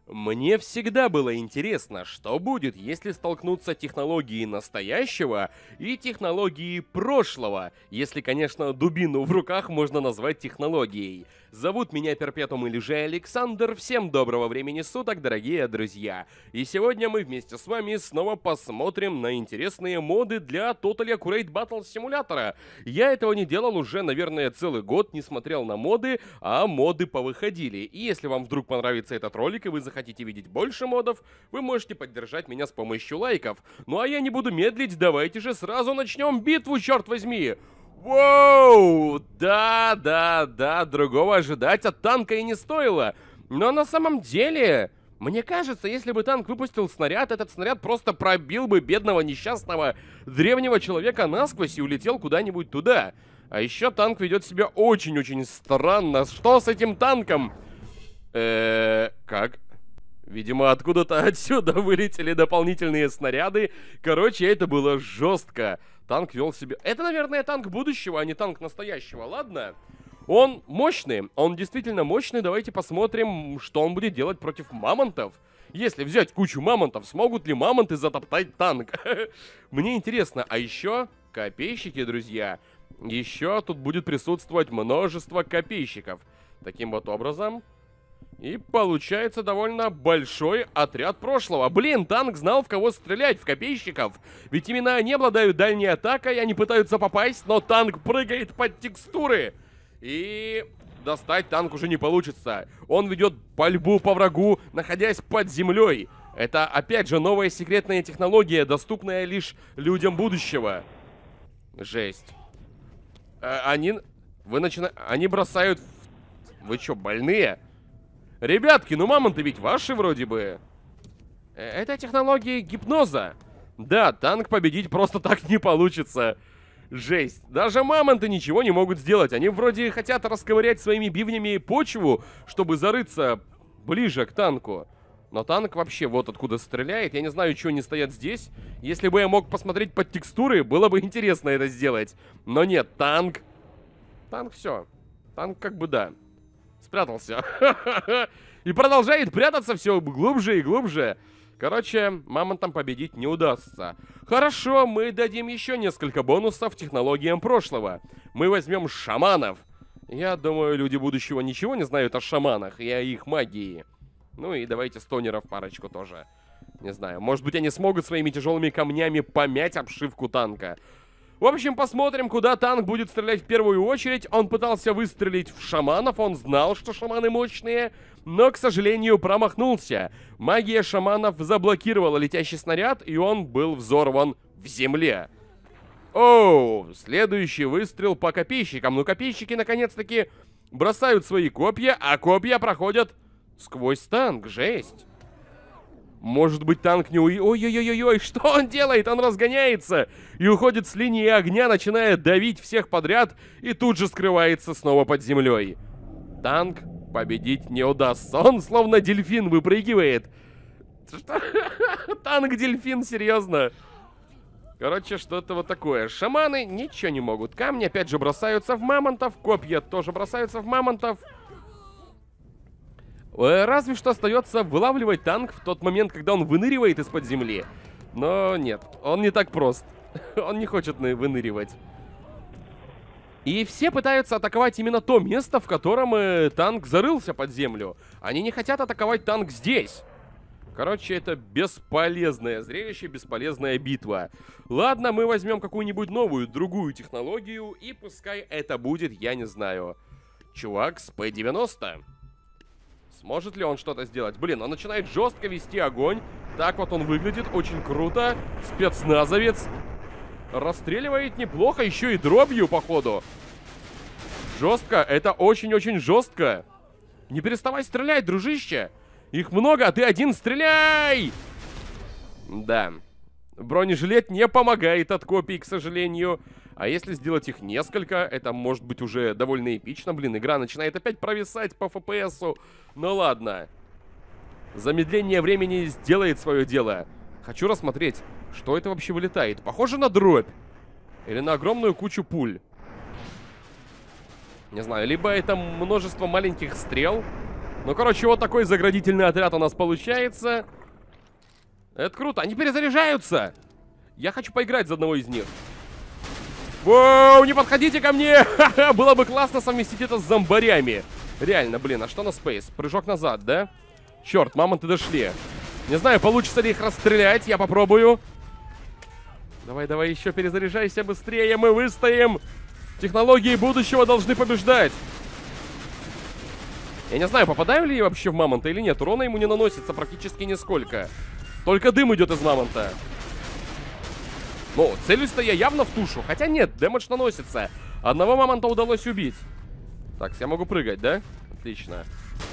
Мне всегда было интересно, что будет, если столкнуться технологии настоящего и технологии прошлого, если, конечно, дубину в руках можно назвать технологией. Зовут меня Перпетум или же Александр, всем доброго времени суток, дорогие друзья. И сегодня мы вместе с вами снова посмотрим на интересные моды для Totally Accurate Battle симулятора. Я этого не делал уже, наверное, целый год, не смотрел на моды, а моды повыходили. И если вам вдруг понравится этот ролик и вы захотите видеть больше модов, вы можете поддержать меня с помощью лайков. Ну а я не буду медлить, давайте же сразу начнем битву, черт возьми! Воу! Да, другого ожидать от танка и не стоило. Но на самом деле, мне кажется, если бы танк выпустил снаряд, этот снаряд просто пробил бы бедного несчастного древнего человека насквозь и улетел куда-нибудь туда. А еще танк ведет себя очень-очень странно. Что с этим танком? Как? Видимо, откуда-то отсюда вылетели дополнительные снаряды. Короче, это было жестко. Танк вел себя... Это, наверное, танк будущего, а не танк настоящего, ладно? Он мощный, он действительно мощный. Давайте посмотрим, что он будет делать против мамонтов. Если взять кучу мамонтов, смогут ли мамонты затоптать танк? Мне интересно. А еще копейщики, друзья. Еще тут будет присутствовать множество копейщиков. Таким вот образом... И получается довольно большой отряд прошлого. Блин, танк знал, в кого стрелять, в копейщиков. Ведь именно они обладают дальней атакой, они пытаются попасть, но танк прыгает под текстуры. И достать танк уже не получится. Он ведет пальбу по врагу, находясь под землей. Это, опять же, новая секретная технология, доступная лишь людям будущего. Жесть. Они бросают... Вы что, больные? Ребятки, ну мамонты ведь ваши вроде бы. Это технология гипноза. Да, танк победить просто так не получится. Жесть. Даже мамонты ничего не могут сделать. Они вроде хотят расковырять своими бивнями почву, чтобы зарыться ближе к танку. Но танк вообще вот откуда стреляет. Я не знаю, что они стоят здесь. Если бы я мог посмотреть под текстуры, было бы интересно это сделать. Но нет, танк... Танк все. Танк как бы да. Спрятался. И продолжает прятаться все глубже и глубже. Короче, мамонтам победить не удастся. Хорошо, мы дадим еще несколько бонусов технологиям прошлого. Мы возьмем шаманов. Я думаю, люди будущего ничего не знают о шаманах и о их магии. Ну и давайте стонеров парочку тоже. Не знаю, может быть они смогут своими тяжелыми камнями помять обшивку танка. В общем, посмотрим, куда танк будет стрелять в первую очередь. Он пытался выстрелить в шаманов, он знал, что шаманы мощные, но, к сожалению, промахнулся. Магия шаманов заблокировала летящий снаряд, и он был взорван в земле. Оу, следующий выстрел по копейщикам. Ну, копейщики, наконец-таки, бросают свои копья, а копья проходят сквозь танк. Жесть. Может быть, танк не Ой-ой-ой-ой, что он делает? Он разгоняется и уходит с линии огня, начиная давить всех подряд и тут же скрывается снова под землей. Танк победить не удастся. Он словно дельфин выпрыгивает. Что? Танк-дельфин, серьезно? Короче, что-то вот такое. Шаманы ничего не могут. Камни опять же бросаются в мамонтов, копья тоже бросаются в мамонтов. Разве что остается вылавливать танк в тот момент, когда он выныривает из-под земли. Но нет, он не так прост. Он не хочет выныривать. И все пытаются атаковать именно то место, в котором танк зарылся под землю. Они не хотят атаковать танк здесь. Короче, это бесполезное зрелище, бесполезная битва. Ладно, мы возьмем какую-нибудь новую, другую технологию, и пускай это будет, я не знаю, чувак с P90. Сможет ли он что-то сделать? Блин, он начинает жестко вести огонь. Так вот он выглядит, очень круто. Спецназовец. Расстреливает неплохо, еще и дробью, походу. Жестко, это очень-очень жестко. Не переставай стрелять, дружище. Их много, а ты один, стреляй! Да. Бронежилет не помогает от копий, к сожалению. А если сделать их несколько, это может быть уже довольно эпично. Блин, игра начинает опять провисать по FPS-у. Ну ладно. Замедление времени сделает свое дело. Хочу рассмотреть, что это вообще вылетает. Похоже на дробь. Или на огромную кучу пуль. Не знаю, либо это множество маленьких стрел, Ну, короче, вот такой заградительный отряд у нас получается. Это круто. Они перезаряжаются. Я хочу поиграть за одного из них. Воу, не подходите ко мне! Было бы классно совместить это с зомбарями. Реально, блин, а что на спейс? Прыжок назад, да? Черт, мамонты дошли. Не знаю, получится ли их расстрелять. Я попробую. Давай, давай, еще перезаряжайся быстрее. Мы выстоим. Технологии будущего должны побеждать. Я не знаю, попадаю ли я вообще в мамонта или нет. Урона ему не наносится практически нисколько. Только дым идет из мамонта. Ну, целюсь-то я явно в тушу. Хотя нет, дэмэдж наносится. Одного мамонта удалось убить. Так, я могу прыгать, да? Отлично.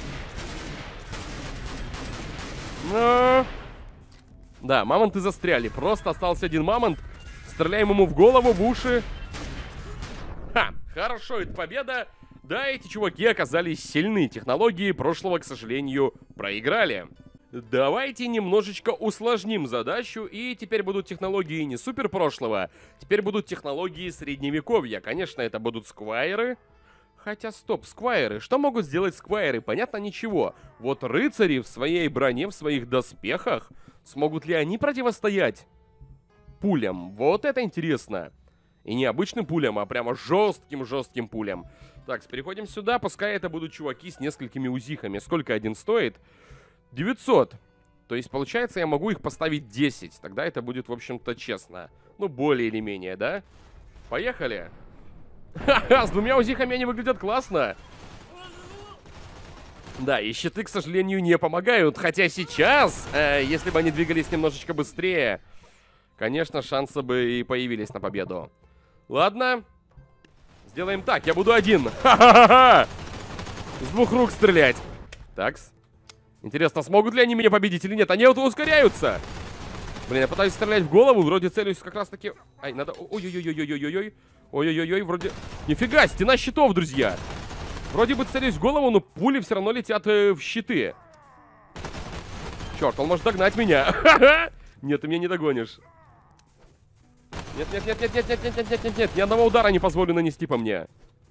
Но... Да, мамонты застряли. Просто остался один мамонт. Стреляем ему в голову, в уши. Ха, хорошо, это победа. Да, эти чуваки оказались сильны. Технологии прошлого, к сожалению, проиграли. Давайте немножечко усложним задачу. И теперь будут технологии не супер прошлого. Теперь будут технологии средневековья. Конечно, это будут сквайры. Хотя, стоп, сквайры. Что могут сделать сквайры? Понятно, ничего. Вот рыцари в своей броне, в своих доспехах. Смогут ли они противостоять пулям? Вот это интересно. И не обычным пулям, а прямо жестким пулям. Так, переходим сюда. Пускай это будут чуваки с несколькими узихами. Сколько один стоит? 900. То есть, получается, я могу их поставить 10. Тогда это будет, в общем-то, честно. Ну, более или менее, да? Поехали. Ха-ха, с двумя узихами они выглядят классно. Да, и щиты, к сожалению, не помогают. Хотя сейчас, если бы они двигались немножечко быстрее, конечно, шансы бы и появились на победу. Ладно. Сделаем так, я буду один. Ха-ха-ха! С двух рук стрелять. Такс. Интересно, смогут ли они меня победить или нет? Они вот ускоряются. Блин, я пытаюсь стрелять в голову, вроде целюсь как раз таки... Ай, надо... Ой-ой-ой-ой-ой-ой-ой. Ой-ой-ой-ой, вроде... Нифига, стена щитов, друзья. Вроде бы целюсь в голову, но пули все равно летят в щиты. Черт, он может догнать меня. Нет, ты меня не догонишь. Нет, ни одного удара не позволю нанести по мне.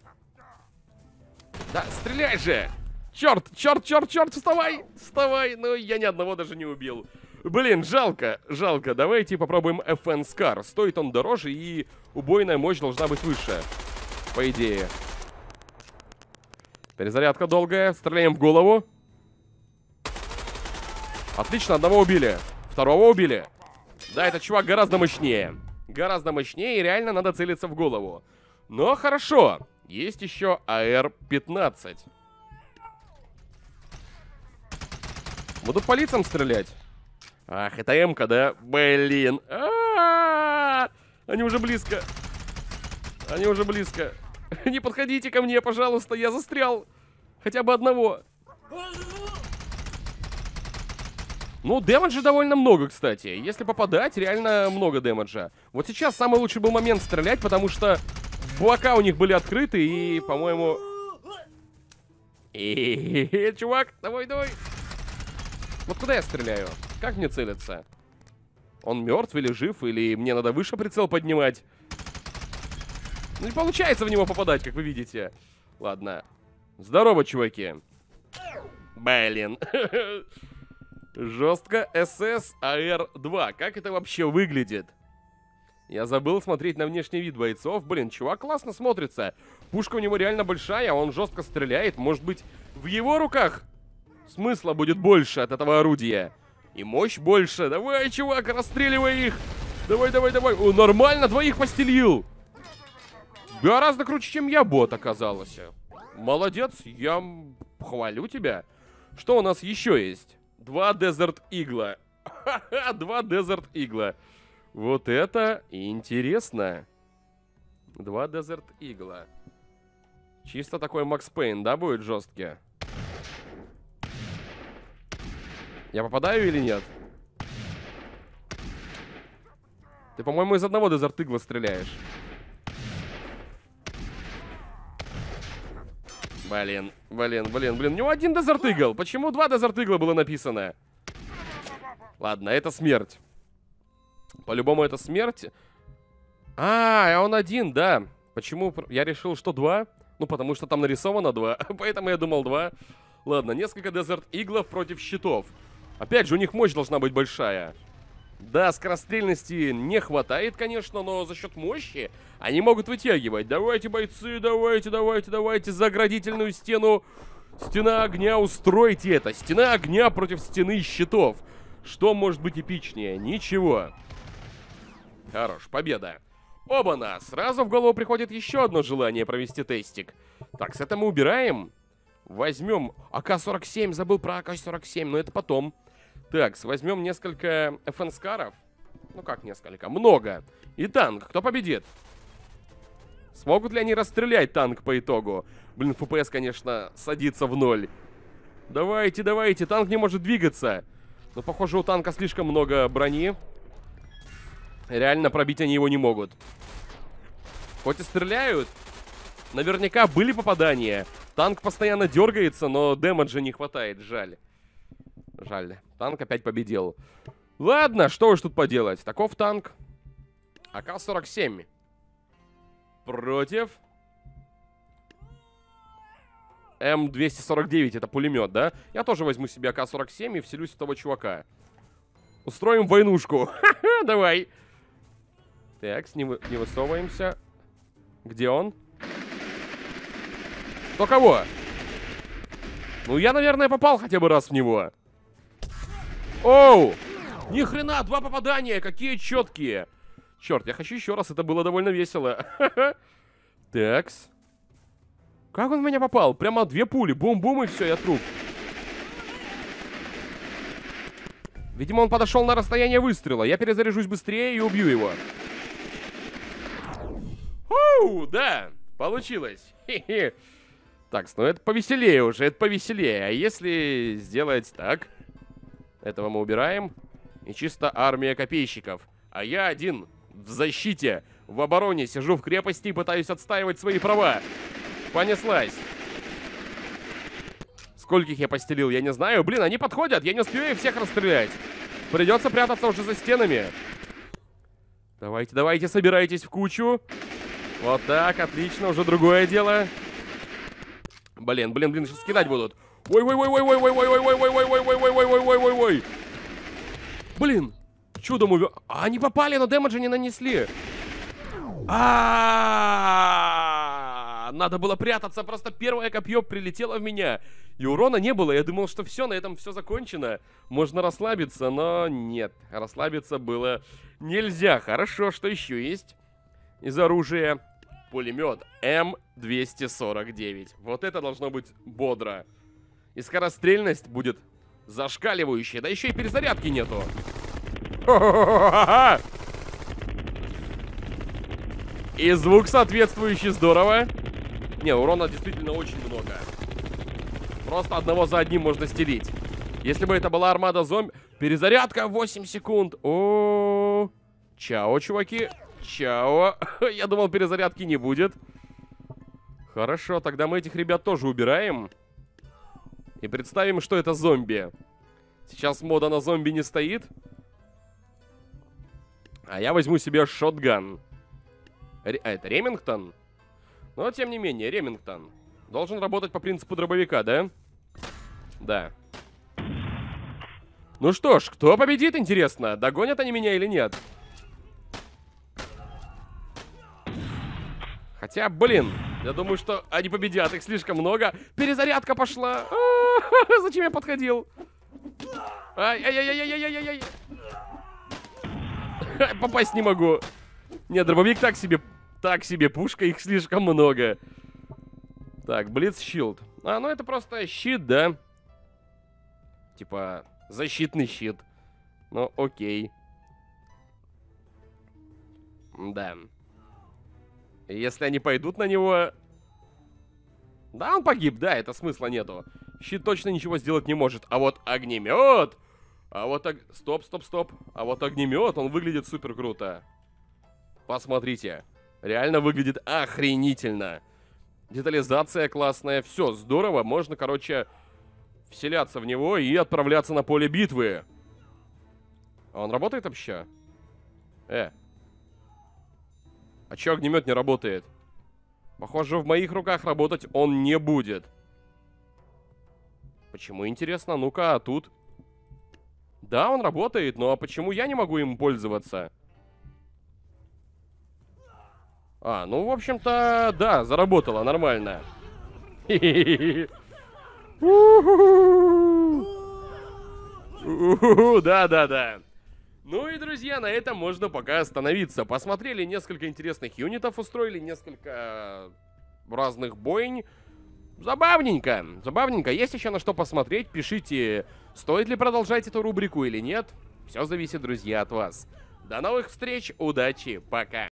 Да, стреляй же! Черт, вставай! Вставай! Ну, я ни одного даже не убил. Блин, жалко. Давайте попробуем FN Scar. Стоит он дороже, и убойная мощь должна быть выше. По идее. Перезарядка долгая. Стреляем в голову. Отлично, одного убили. Второго убили. Да, этот чувак гораздо мощнее. Гораздо мощнее, и реально надо целиться в голову. Но хорошо. Есть еще АР-15. Буду по лицам стрелять. Ах, это М-ка, да? Блин. Они уже близко. Не подходите ко мне, пожалуйста, я застрял. Хотя бы одного. Ну, дэмэджа довольно много, кстати. Если попадать, реально много дэмэджа. Вот сейчас самый лучший был момент стрелять, потому что бока у них были открыты, и, по-моему... Чувак, давай. Вот куда я стреляю? Как мне целиться? Он мертв или жив, или мне надо выше прицел поднимать? Ну, не получается в него попадать, как вы видите. Ладно. Здорово, чуваки. Блин. Жестко. СС АР-2. Как это вообще выглядит? Я забыл смотреть на внешний вид бойцов. Блин, чувак классно смотрится. Пушка у него реально большая, он жестко стреляет. Может быть, в его руках смысла будет больше от этого орудия. И мощь больше. Давай, чувак, расстреливай их. Давай. О, нормально, двоих постелил. Гораздо круче, чем я, бот, оказалось. Молодец, я хвалю тебя. Что у нас еще есть? 2 Desert Eagle. Ха-ха, 2 Desert Eagle. Вот это интересно. 2 Desert Eagle. Чисто такой Макс Пейн, да, будет жесткий? Я попадаю или нет? Ты, по-моему, из одного Desert Eagle стреляешь. Блин. У него один Desert Eagle. Почему 2 Desert Eagle было написано? Ладно, это смерть. По-любому это смерть. А он один, да. Почему? Я решил, что 2. Ну, потому что там нарисовано 2. Поэтому я думал 2. Ладно, несколько Desert Иглов против щитов. Опять же, у них мощь должна быть большая. Да, скорострельности не хватает, конечно, но за счет мощи они могут вытягивать. Давайте, бойцы, давайте, заградительную стену. Стена огня, устройте это. Стена огня против стены щитов. Что может быть эпичнее? Ничего. Хорош, победа. Оба-на! Сразу в голову приходит еще одно желание провести тестик. Так, с этого мы убираем. Возьмем АК-47, забыл про АК-47, но это потом. Так, возьмем несколько ФНСКаров. Ну как несколько? Много. И танк. Кто победит? Смогут ли они расстрелять танк по итогу? Блин, ФПС, конечно, садится в 0. Давайте, танк не может двигаться. Но, похоже, у танка слишком много брони. Реально пробить они его не могут. Хоть и стреляют, наверняка были попадания. Танк постоянно дергается, но дэмэджа не хватает, жаль. Жаль, танк опять победил. Ладно, что уж тут поделать. Таков танк. АК-47. Против М249, это пулемет, да? Я тоже возьму себе АК-47 и вселюсь в того чувака. Устроим войнушку. Давай. Так, не высовываемся. Где он? Кто кого? Ну, я, наверное, попал хотя бы раз в него. Оу! Ни хрена, 2 попадания, какие четкие. Черт, я хочу еще раз, это было довольно весело. Такс. Как он в меня попал? Прямо 2 пули, бум-бум и все, я труп. Видимо, он подошел на расстояние выстрела. Я перезаряжусь быстрее и убью его. Оу, да, получилось. Хе-хе. Так, ну это повеселее уже, это повеселее. А если сделать так? Этого мы убираем. И чисто армия копейщиков. А я один в защите, в обороне, сижу в крепости и пытаюсь отстаивать свои права. Понеслась. Скольких я постелил, я не знаю. Блин, они подходят, я не успеваю всех расстрелять. Придется прятаться уже за стенами. Давайте, собирайтесь в кучу. Вот так, отлично, уже другое дело. Блин, сейчас кидать будут. Ой. Блин, чудом увел. А они попали, но дэмэджа не нанесли. Надо было прятаться, просто первое копье прилетело в меня. И урона не было, я думал, что все, на этом все закончено. Можно расслабиться, но нет. Расслабиться было нельзя. Хорошо, что еще есть из оружия? Пулемет М249. Вот это должно быть бодро. И скорострельность будет зашкаливающая. Да еще и перезарядки нету. И звук соответствующий, здорово. Не, урона действительно очень много. Просто одного за одним можно стелить. Если бы это была армада зомби... Перезарядка 8 секунд. О, чао, чуваки. Чао. Я думал, перезарядки не будет. Хорошо, тогда мы этих ребят тоже убираем. И представим, что это зомби. Сейчас мода на зомби не стоит. А я возьму себе шотган. Это Ремингтон? Но, тем не менее, Ремингтон должен работать по принципу дробовика, да? Да. Ну что ж, кто победит, интересно? Догонят они меня или нет? Хотя, блин, я думаю, что они победят, их слишком много. Перезарядка пошла. Зачем я подходил? Ай-яй-яй-яй-яй-яй-яй. Попасть не могу. Нет, дробовик так себе пушка, их слишком много. Так, Блицшилд. Ну это просто щит, да? Типа, защитный щит. Ну, окей. Да. Если они пойдут на него... Да, он погиб, да, это смысла нету. Щит точно ничего сделать не может. А вот огнемет... Стоп. А вот огнемет, он выглядит супер круто. Посмотрите. Реально выглядит охренительно. Детализация классная. Все, здорово. Можно, короче, вселяться в него и отправляться на поле битвы. А он работает вообще? А чё огнемет не работает? Похоже, в моих руках работать он не будет. Почему, интересно? Ну-ка, а тут? Да, он работает, но почему я не могу им пользоваться? А, ну, в общем-то, да, заработало, нормально. Да-да-да. Ну и, друзья, на этом можно пока остановиться. Посмотрели несколько интересных юнитов, устроили несколько разных бойнь. Забавненько, забавненько. Есть еще на что посмотреть. Пишите, стоит ли продолжать эту рубрику или нет. Все зависит, друзья, от вас. До новых встреч, удачи, пока.